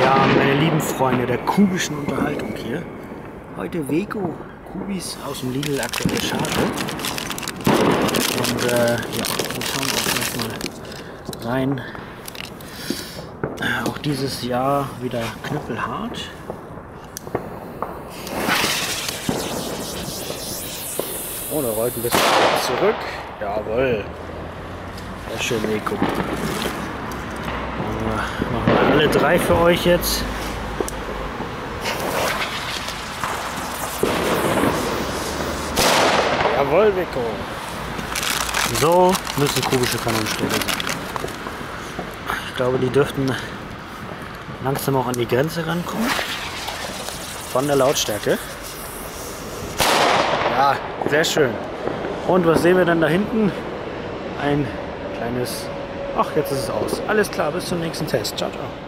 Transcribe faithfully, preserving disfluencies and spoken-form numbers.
Ja, meine lieben Freunde der kubischen Unterhaltung hier. Heute Weko Kubis aus dem Lidl aktuell Schale. Und äh, ja, wir schauen auch gleich mal rein. Auch dieses Jahr wieder knüppelhart. Oh, der rollt ein bisschen zurück. Jawohl. Sehr schön, Weko. Machen wir alle drei für euch jetzt. Jawohl, Weko. So müssen kubische Kanonenstäbe sein. Ich glaube, die dürften langsam auch an die Grenze rankommen. Von der Lautstärke. Ja, sehr schön. Und was sehen wir dann da hinten? Ein kleines... Ach, jetzt ist es aus. Alles klar, bis zum nächsten Test. Ciao, ciao.